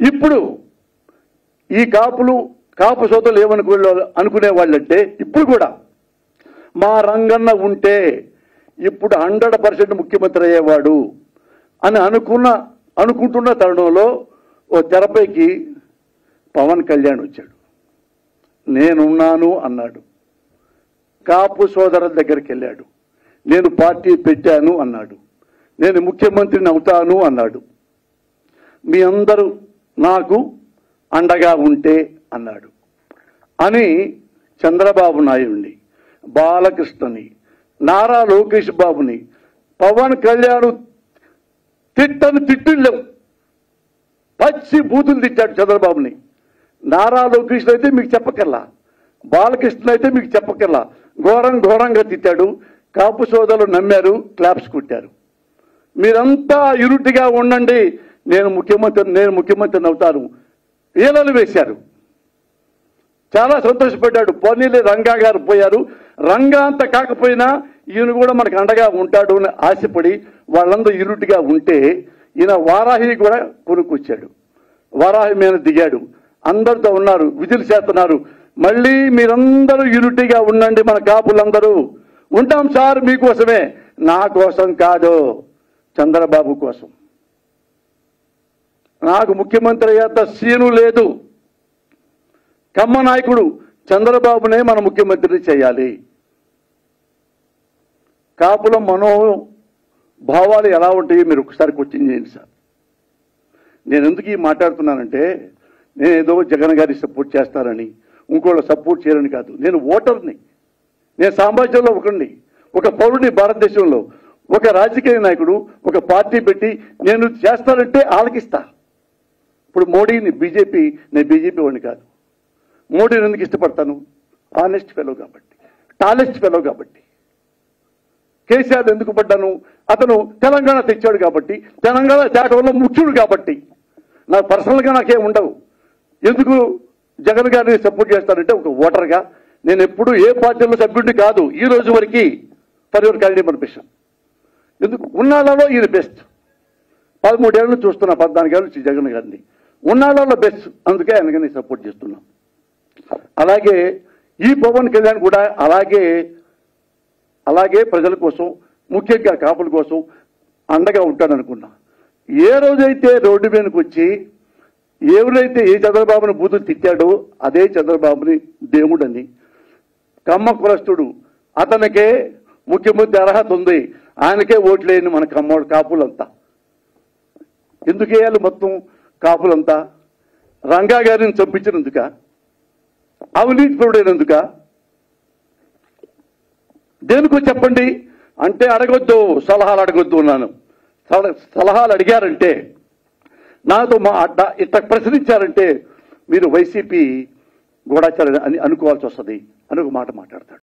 ఇప్పుడు ఈ కాపు సోదరులు అనుకునే వాళ్ళంటే ఇప్పుడు కూడా మా రంగన్న ఉంటే ఇప్పుడు 100% ముఖ్యమంత్రి అయ్యేవాడు అని అనుకుంటున్న తరుణంలో ఓ తెరపైకి పవన్ కళ్యాణ్ వచ్చాడు. నేనున్నాను అన్నాడు. కాపు సోదరుల దగ్గరికి వెళ్ళాడు. నేను పార్టీ పెట్టాను అన్నాడు. నేను ముఖ్యమంత్రిని అవుతాను అన్నాడు. మీ అందరూ నాకు అండగా ఉంటే అన్నాడు అని చంద్రబాబు నాయుడిని, బాలకృష్ణని, నారా లోకేష్ బాబుని, పవన్ కళ్యాణ్ తిట్టులు పచ్చి బూతులు తిట్టాడు చంద్రబాబుని. నారా లోకేష్ అయితే మీకు చెప్పకల్లా, బాలకృష్ణ అయితే మీకు చెప్పకల్లా ఘోరంగా తిట్టాడు. కాపు సోదరులు నమ్మారు, క్లాప్స్ కొట్టారు. మీరంతా యూనిట్గా ఉండండి, నేను ముఖ్యమంత్రిని అవుతాను ఈలలు వేశారు. చాలా సంతోషపడ్డాడు. పోనీలే రంగా గారు పోయారు, రంగా అంత కాకపోయినా ఈయన కూడా మనకు అండగా ఉంటాడు అని ఆశపడి వాళ్ళందరూ యూనిట్గా ఉంటే ఈయన వారాహి కూడా కొనుక్కొచ్చాడు. వారాహి మీద దిగాడు. అందరితో ఉన్నారు, విధులు చేస్తున్నారు. మళ్ళీ మీరందరూ యూనిటీగా ఉండండి, మన కాపులందరూ ఉంటాం సార్ మీకోసమే, నా కోసం కాదు, చంద్రబాబు కోసం. నాకు ముఖ్యమంత్రి అయ్యేంత సీను లేదు. కమ్మ నాయకుడు చంద్రబాబునే మన ముఖ్యమంత్రిని చేయాలి. కాపుల మనోభావాలు ఎలా ఉంటాయో మీరు ఒకసారి క్వశ్చన్ చేయండి సార్. నేను ఎందుకు ఈ మాట్లాడుతున్నానంటే నేను ఏదో జగన్ గారి సపోర్ట్ చేస్తానని ఇంకోళ్ళు సపోర్ట్ చేయాలని కాదు. నేను ఓటర్ని, నేను సామ్రాజ్యంలో ఒకరిని, ఒక పౌరుని, భారతదేశంలో ఒక రాజకీయ నాయకుడు ఒక పార్టీ పెట్టి నేను చేస్తానంటే ఆలకిస్తా. ఇప్పుడు మోడీని నేను బీజేపీ వాడిని కాదు. మోడీని ఎందుకు ఇష్టపడతాను? ఆనెస్ట్ ఫెలో కాబట్టి, టాలెస్ట్ ఫెలో కాబట్టి. కేసీఆర్ ఎందుకు పడ్డాను? అతను తెలంగాణ తెచ్చాడు కాబట్టి, తెలంగాణ తేటంలో ముఖ్యుడు కాబట్టి. నాకు పర్సనల్గా నాకేం ఉండవు. ఎందుకు జగన్ గారిని సపోర్ట్ చేస్తానంటే ఒక ఓటర్గా నేను ఎప్పుడు ఏ పార్టీలో సభ్యుడిని కాదు ఈ రోజు వరకు. For your candidate permission. ఎందుకు ఉన్నాళ్ళలో ఈయన బెస్ట్. 13 ఏళ్ళు చూస్తున్నా, 14 ఏళ్ళు జగన్ గారిని. ఉన్నాళ్ళలో బెస్ట్, అందుకే ఆయనగా నేను సపోర్ట్ చేస్తున్నాం. అలాగే ఈ పవన్ కళ్యాణ్ కూడా అలాగే ప్రజల కోసం, ముఖ్యంగా కాపుల కోసం అండగా ఉంటాడనుకున్నా. ఏ రోజైతే రోడ్డు మీదకి వచ్చి ఎవరైతే ఏ చంద్రబాబుని బూతులు తిట్టాడో అదే చంద్రబాబుని దేవుడని, కమ్మ కులస్తుడు, అతనికే ముఖ్యమంత్రి అర్హత ఉంది, ఆయనకే ఓట్లేని మన కాపులంతా. ఎందుకు వేయాలి మొత్తం కాపులంతా? రంగా గారిని చంపించినందుక? అవినీతి పరుడైనందుక? దేనికో చెప్పండి అంటే అడగొద్దు, సలహాలు అడగొద్దు అన్నాను. సలహాలు అడిగారంటే, నాతో ఇట్లా ప్రశ్నించారంటే మీరు వైసీపీ గూఢాచారం అని అనుకోవాల్సి వస్తుంది అని ఒక మాట మాట్లాడతాడు.